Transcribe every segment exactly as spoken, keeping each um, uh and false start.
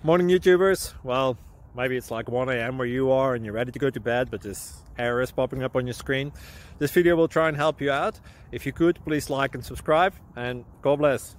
Morning YouTubers. Well, maybe it's like one A M where you are and you're ready to go to bed, but this error is popping up on your screen. This video will try and help you out. If you could, please like and subscribe, and God bless.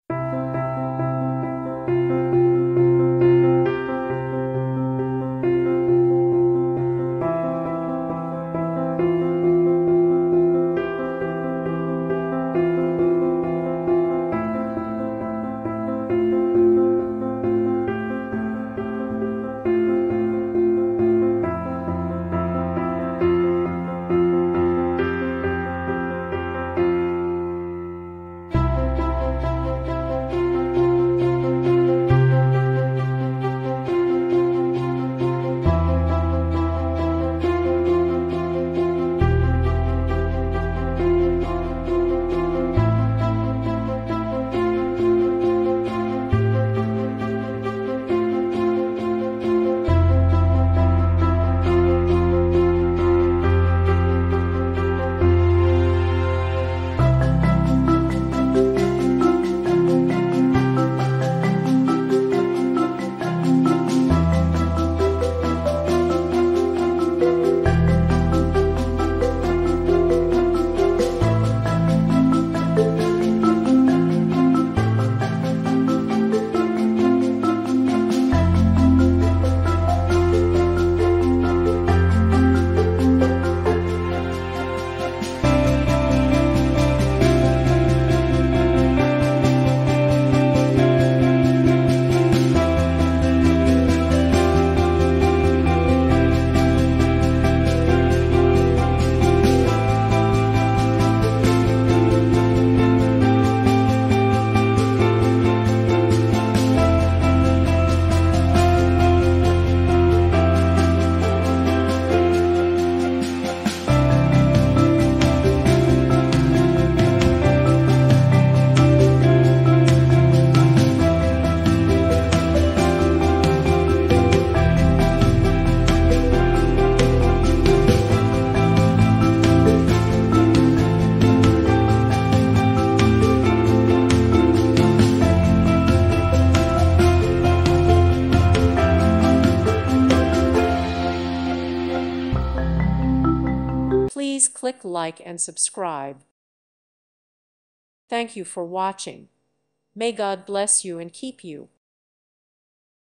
Please click like and subscribe. Thank you for watching. May God bless you and keep you.